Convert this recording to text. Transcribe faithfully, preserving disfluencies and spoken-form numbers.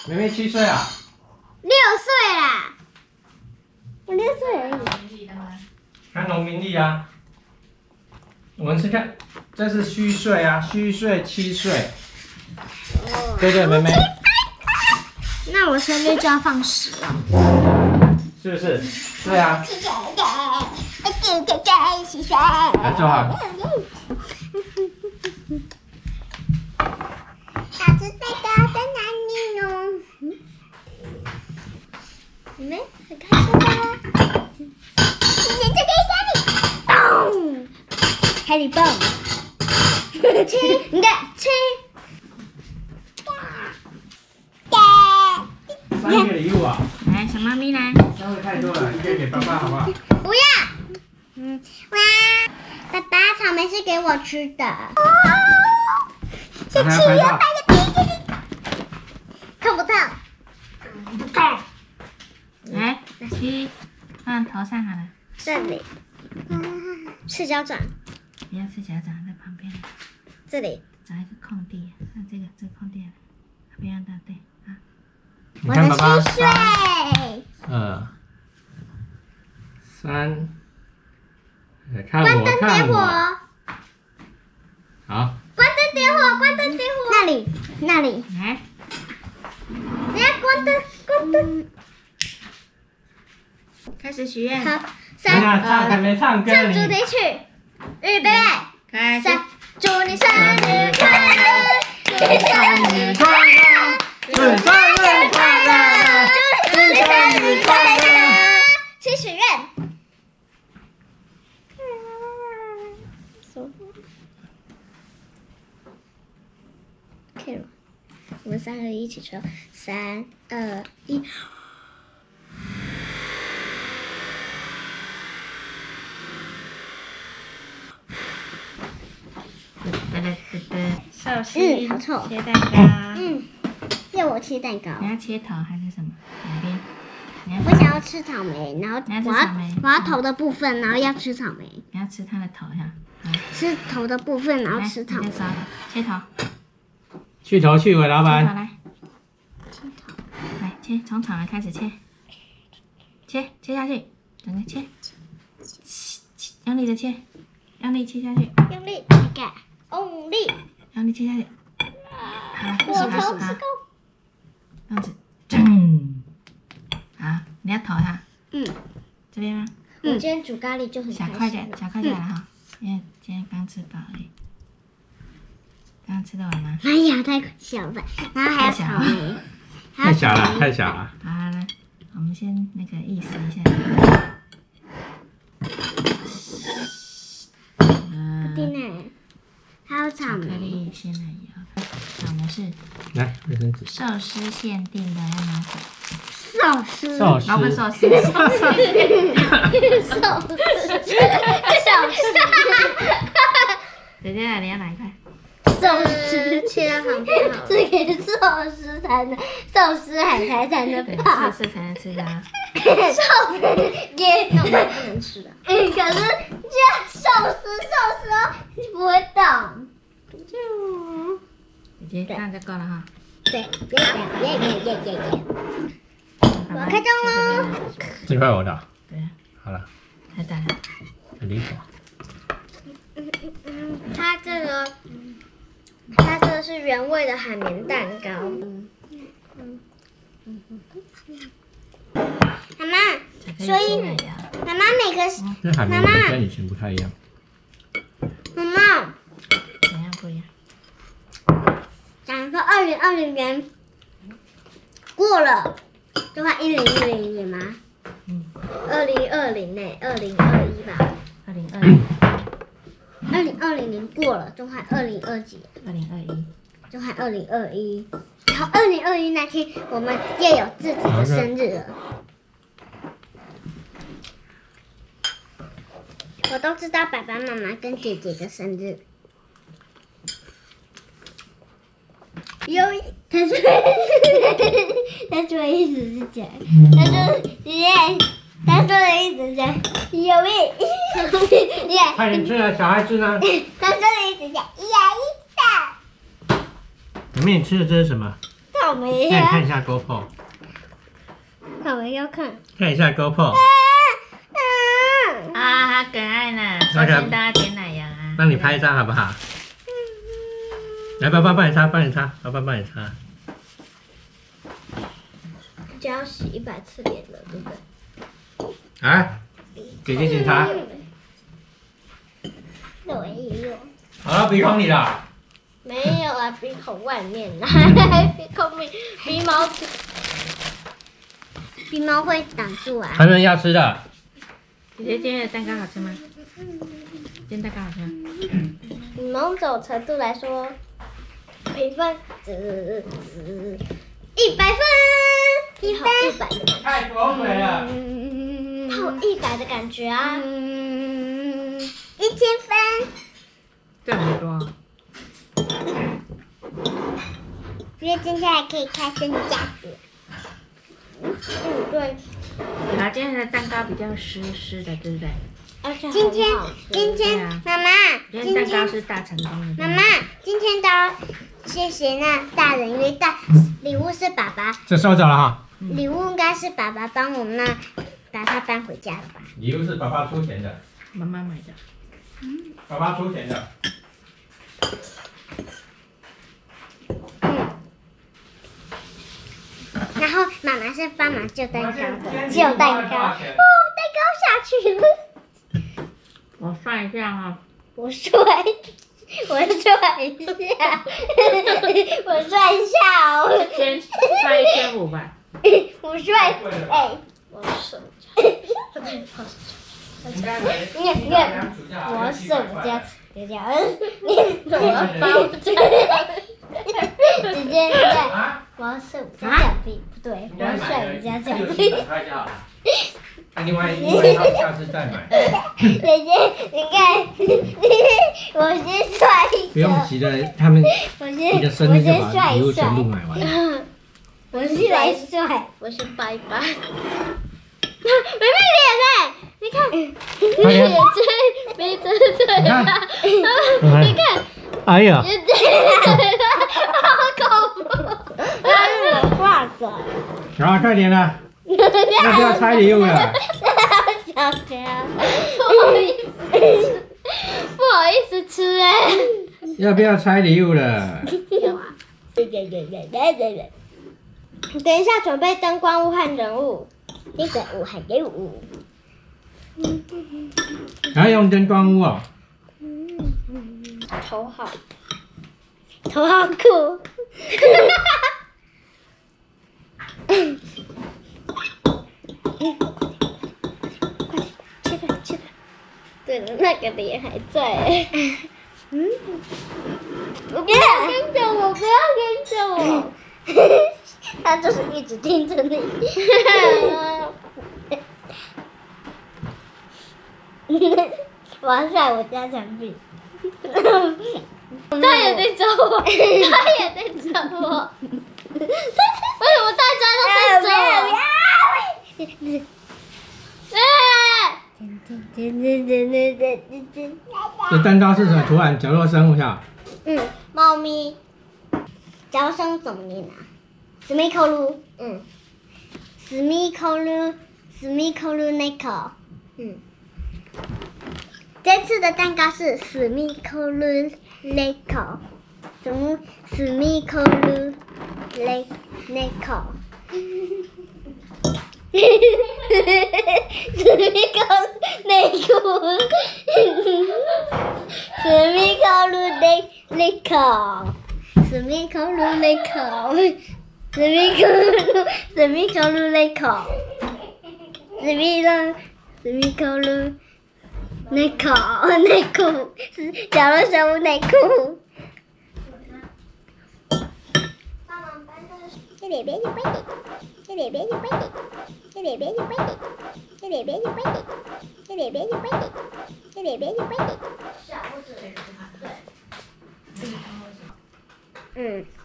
妹妹七岁啊？ 六岁啦，我六岁而已。 看农民历啊。我们是看，这是虚岁啊，虚岁七岁。对对，妹妹。 那我生日就要放十了。 是不是？对啊。来坐好。 小猪蛋糕在哪里呢？你们很开心吗？姐姐在哪里？咚！海里蹦。吃，你看吃。 三个礼物啊！ 来，小猫咪来。 这样会太多了，一个给爸爸好不好？ 不要。嗯，哇，爸爸，草莓是给我吃的。是七月半的冰淇淋，看不到。 不到。 来，去放头上好了。 这里，赤脚掌， 不要吃脚掌，在旁边。 这里。 找一个空地，那这个这个空地，不要到对啊。 我的七岁。 二三，看我关灯点看我。 火。 好。 关灯点火，关灯点火。那里，那里。 来， 你要关灯，关灯。 开始许愿。 好， 三三唱还没唱歌唱主你。 题曲，预备， 开始。 三，祝你生日快乐，祝你生日快乐， 祝你生日快乐， 祝你生日快乐，请许愿。可以了，我们三个一起说，三二一。 哒哒哒哒，寿司， 嗯好臭切蛋糕。 嗯，要我切蛋糕。 你要切头还是什么？哪边？你要我想要吃草莓，然后你要吃我要草莓我要头的部分，然后要吃草莓， 你要吃它的头呀。好， 吃头的部分，然后来， 吃草莓你再。烧，切头， 去头去尾，老切头板。 来，来切，从草莓开始切，切切下去，整个切，切切用力的切，用力切下去， 用力，你看，用力。 用力切下去。好， 我好好好， 头是够。 这样子，噔，好，你要投它， 嗯， 这边吗？ 我今天煮咖喱就很小开心了，。 块点小块点来哈，因为今天刚吃饱而已。刚吃得完吗？ 哎呀，太小了，然后还有草莓，还太有小了， 草莓太小了。 好，来，我们先那个意思一下。嗯， 丁呢，还有草巧克莓。 力先来以后，草莓是来，卫生纸。 寿司限定的，要拿走。 寿司。 寿司老板寿司，寿司， 寿司。寿司。 姐姐来，你要哪一块？ 寿司切到旁边好了。这个寿司才能，寿司海苔才能对， 泡。 寿司才能吃的啊。 寿司也那我们不能吃的。嗯，可是这样寿司寿司哦，不会动。就姐姐这样就够了哈。 对，耶耶耶耶耶耶。 我开动喽！ 这块我的。 对啊， 好了， 太大了。 很离谱。 它这个，它这个是原味的海绵蛋糕。妈妈，所以妈妈每个这海绵妈妈跟以前不太一样。 妈妈， 怎样不一样？ 讲说二零二零年过了，就换一零一零年吗？ 嗯， 二零二零呢？二零二一吧。 二零二零， 二零二零年过了，就换二零二几， 二零二一。 就换二零二一。然后二零二一那天，我们也有自己的生日了。我都知道爸爸妈妈跟姐姐的生日。有，他说，他说的意思是这样，他说耶，他说的意思是这样，有一，耶， 快点吃了，小孩子呢？ 他说的意思是这样，呀一大。 妹妹，你吃的这是什么？ 草草莓呀、 那你看一下 GoPro， 草莓要看。 看一下 GoPro， 啊，好可爱呢！首先大家点奶油啊。 帮你拍一张好不好？来，爸爸帮你擦，帮你擦，爸爸帮你擦。 就要洗一百次脸了，对不对？ 来，姐姐检查。 那我也有。 好了，鼻孔里了。 没有啊，鼻孔外面啦，鼻孔里鼻毛，鼻毛会挡住啊。 还有人要吃的？ 姐姐今天的蛋糕好吃吗？今天蛋糕好吃吗？ 以某种程度来说，评分值值一百分，一百一百的感太多水了。 觉，好一百的感觉啊，一千分。 这么多。 因为今天还可以开升价值。嗯，对。 然后今天的蛋糕比较湿湿的，对不对？ 而且今天今天妈妈， 今今天天蛋糕是大成功的。 妈妈，今天都谢谢那大人，因为大礼物是爸爸， 这收走了哈。 礼物应该是爸爸帮我们那把它搬回家的吧？ 礼物是爸爸出钱的， 妈妈买的。 爸爸出钱的。 然后妈妈是帮忙救蛋糕的，救蛋糕，哦，蛋糕下去了。 我算一下哈。 我算，我算一下，我算一下哦。 先算一千五吧。 我算，哎，我算一下。 应该没。 你看，你看，我手家姐姐，你怎么包这样？姐姐，你看，我手家奖币不对，我手家奖币。 另外，另外他下次再买。 姐姐，你看，我先算一个。 不用急的，他们我你先， 的生日就我先把算一礼物全部算。 买完。 我先来算，我先掰一掰。没没脸嘞！你看， 快点脸真没真对你啊！ 看你看， 哎呀， 也对，好恐怖！它是画的。 好，快点了，要不要拆礼物了？ 小强，不好意思，不好意思吃哎。 要不要拆礼物了？ 有啊。等一下，准备灯光物和人物。那个物还有物。 还要用灯光屋哦。 头好，头好酷。快点，吃吧，吃吧。对了，那个脸还在。嗯。我不要跟着我，不要跟着我。他就是一直盯着你。玩甩我家墙壁。他也在找我，他也在找我。为什么大家都在找我？哎！ 这蛋糕是什么图案？角落生物呀？ 嗯，猫咪。角落生物怎么念啊？史密科鲁。嗯。史密科鲁，史密科鲁那口。嗯。这次的蛋糕是史密科鲁那口，什么史密科鲁那那口。史密科内裤，史密科鲁内内口，史密科鲁内口，史密科鲁史密科鲁内口，史密科史密科鲁内口内裤，角落生物内裤。这里边就背的，这里边就背的，这里边就背的，这里边就背的，这里边就背的，这里边就背的。嗯。